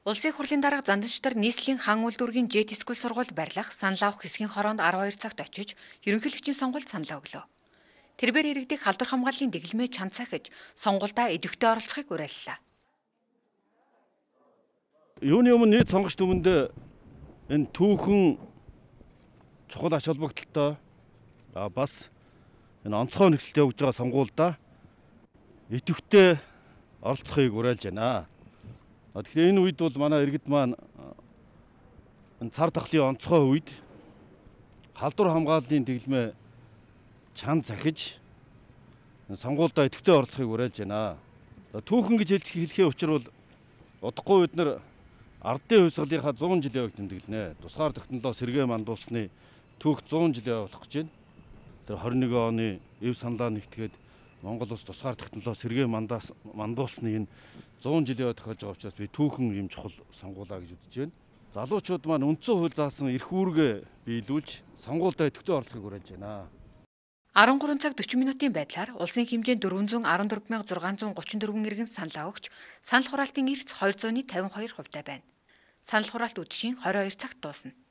Улсын их хурлын дарга Занданчтар нийслэлийн хан үйлдвэргийн JET School сургууль барьлах санал авах хэсгийн хороонд 12 цагт очиж ерөнхийлөгчийн сонгуульд саналаа өглөө. Тэрбээр иргэдийг халдвар хамгааллын дэглэмээ чанд цахиж сонгуульдаа идэвхтэй оролцохыг уриаллаа. Юуны өмнө нийт сонгогч түмэнд энэ түүхэн чухал ач холбогдолтой бас энэ онцгой нөхцөлд явж байгаа сонгуульдаа идэвхтэй оролцохыг уриалж байна. Тэгэхээр энэ үед бол манай иргэд маань энэ цар тахлын онцгой үед халдвар хамгааллын дэглэмээ чанд захиж сонгуульдаа идэвхтэй оролцохыг уриалж байна. Түүхэн гэж хэлэхийн учир бол удахгүй бид нар ардын хувьсгалынхаа 100 жилийн хувьд тэмдэглэнэ. Тусгаар тогтнолоо сэргээ мандуусны түүх 100 жилийн болох гэж байна. Тэр 21 оны эв саналаа нэгтгээд Монгол улс тусгаар тогтнолоо сэргээ мандуусны энэ 100 жилийн тохиолж байгаа учраас би түүхэн юм чухал сонгуулаа гэж үзэж байна. Залуучууд маань үндсэн хууль заасан эрх үүргээ биелүүлж сонгуульдаа идэвхтэй оролцохыг уриалж байна. 13 цаг 40 минутын байдлаар улсын хэмжээнд 414,634 иргэн саналаа өгч санал хураалтын эрс 252% байна. Санал хураалт үдшийн 22 цагт дуусна.